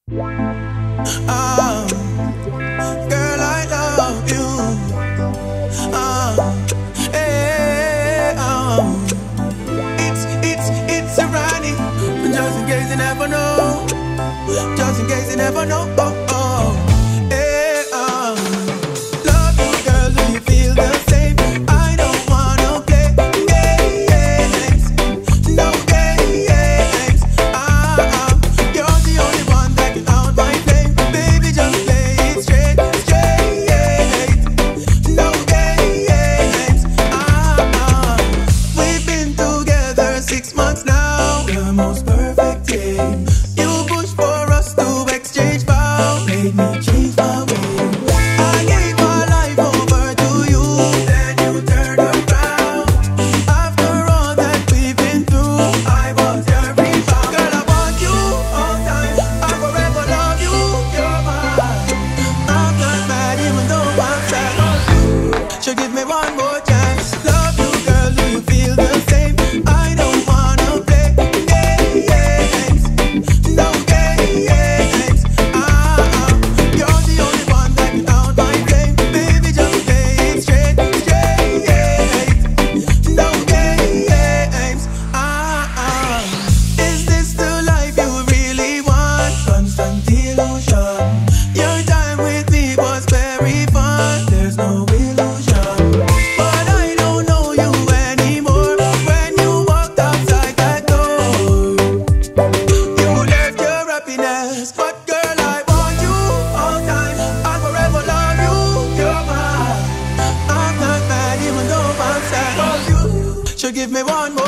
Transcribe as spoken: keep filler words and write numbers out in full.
Oh, girl, I love you. Oh, hey, oh. It's, it's, it's Serani. Just in case you never know. Just in case you never know. Oh, oh. Hey, oh. Love you, girl, do you feel the same? I don't wanna play games. No games. Ah, ah. You're the only one that can out my flame. Baby, just play it straight, straight. No games. Ah, ah. We've been together six months now. The most perfect day. You push for us to exchange vows. Made me change my way. I gave my life over to you, then you turned around. After all that we've been through, I was your rebound. Girl, I want you all time. I forever love you. You're mine. I'm not mad even though I'm sad. So give me one more chance. Love you, girl, do you feel the same? I don't wanna play games. No games. Ah, ah. You're the only one that can out my flame. Baby, just play it straight, straight. No games. Ah, ah. Is this the life you really want? Constant illusion. Your time with me was very fun. There's no illusion. But I don't know you anymore. When you walked outside that door, you left your happiness. But girl, I want you all time. I'll forever love you. You're mine. I'm not mad even though I'm sad. 'Cause you should give me one more